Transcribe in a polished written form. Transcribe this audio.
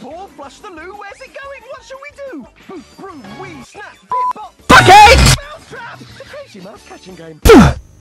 tall, flush the loo. Where's it going? What shall we do? Boop, broom, wee, snap, bip, bop. Fuck it! Mousetrap! The crazy mouse catching game.